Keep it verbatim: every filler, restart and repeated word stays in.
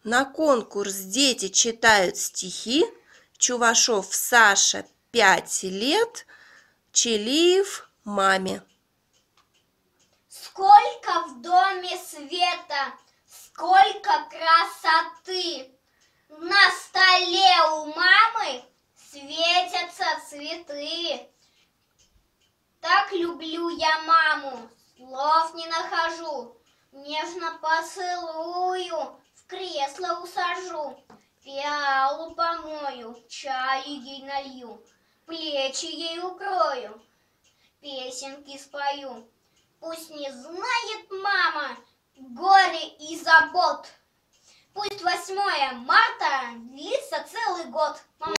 На конкурс дети читают стихи. Чувашов Саша, пять лет. Челиев маме. Сколько в доме света, сколько красоты! На столе у мамы светятся цветы. Так люблю я маму, слов не нахожу. Нежно поцелую, в кресло усажу. Пиалу помою, чаю ей налью, плечи ей укрою, песенки спою. Пусть не знает мама горе и забот. Пусть восьмое марта длится целый год.